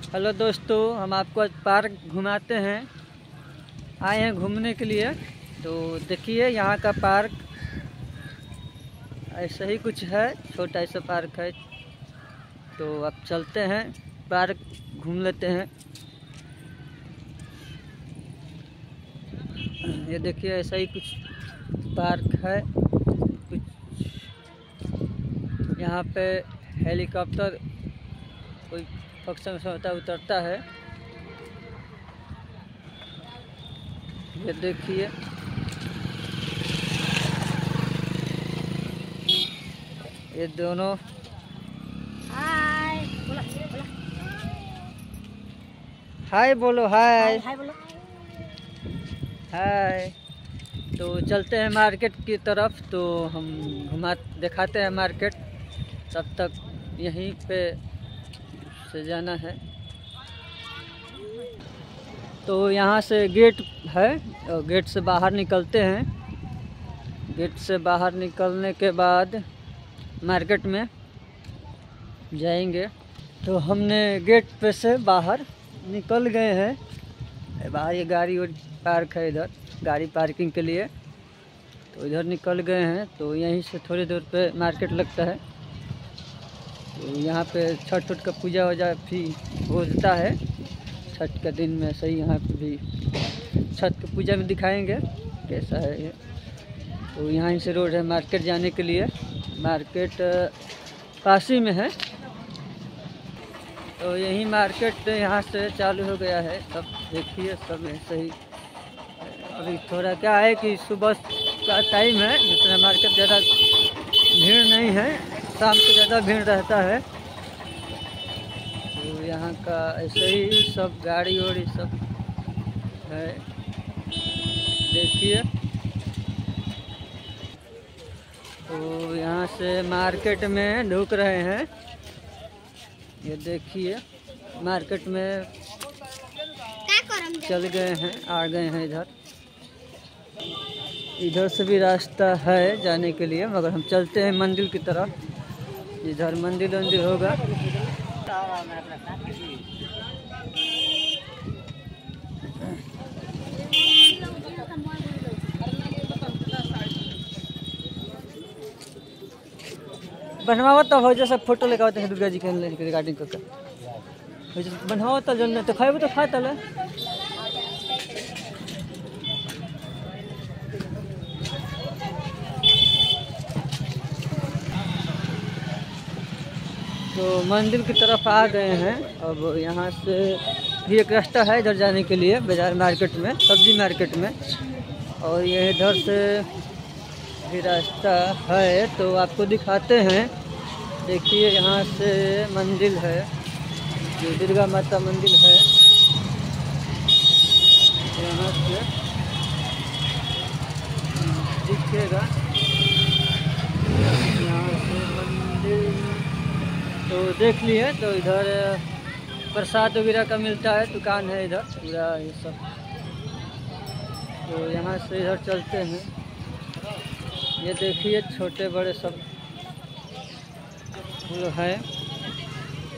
Hello दोस्तों, हम आपको आज पार्क घुमाते हैं। आए हैं घूमने के लिए। तो देखिए यहाँ का पार्क ऐसा ही कुछ है, छोटा ऐसा पार्क है। तो अब चलते हैं पार्क घूम लेते हैं। ये देखिए ऐसा ही कुछ पार्क है। कुछ यहाँ पे हेलीकॉप्टर कोई फंक्शन होता है उतरता है। ये देखिए ये दोनों हाय बोलो, हाय हाय बोलो। हाय। तो चलते हैं मार्केट की तरफ। तो हम दिखाते हैं मार्केट। तब तक यहीं पे से जाना है। तो यहाँ से गेट है और गेट से बाहर निकलते हैं। गेट से बाहर निकलने के बाद मार्केट में जाएंगे। तो हमने गेट पे से बाहर निकल गए हैं। बाहर ये गाड़ी और पार्क है, इधर गाड़ी पार्किंग के लिए। तो इधर निकल गए हैं। तो यहीं से थोड़ी दूर पे मार्केट लगता है। तो यहाँ पे छठ का पूजा वूजा भी होता है। छठ के दिन में सही यहाँ पे भी छठ की पूजा में दिखाएंगे कैसा है ये। तो यहाँ से रोड है मार्केट जाने के लिए। मार्केट पास ही में है। तो यही मार्केट यहाँ से चालू हो गया है। सब देखिए सब ऐसे ही। अभी थोड़ा क्या है कि सुबह का टाइम है, जितना मार्केट ज़्यादा भीड़ नहीं है। शाम को ज़्यादा भीड़ रहता है। तो यहाँ का ऐसे ही सब गाड़ी वाड़ी सब है, देखिए। तो यहाँ से मार्केट में ढुक रहे हैं। ये देखिए मार्केट में चल गए हैं, आ गए हैं इधर। इधर से भी रास्ता है जाने के लिए, मगर हम चलते हैं मंदिर की तरफ। इधर मंदिर होगा। बनवाओ तब हो जैसा फोटो लेकर आते हैं दुर्गा जी के रिगार्डिंग करके बनवाओ तब जन तो खाए तो खा तले। तो मंदिर की तरफ आ गए हैं। अब यहाँ से भी एक रास्ता है इधर जाने के लिए, बाजार मार्केट में, सब्जी मार्केट में। और ये इधर से भी रास्ता है। तो आपको दिखाते हैं। देखिए यहाँ से मंदिर है, जो दुर्गा माता मंदिर है। यहाँ से दिखेगा यहाँ से मंदिर। तो देख लिए। तो इधर प्रसाद वगैरह का मिलता है, दुकान है इधर पूरा ये सब। तो यहाँ से इधर चलते हैं। ये देखिए छोटे बड़े सब है।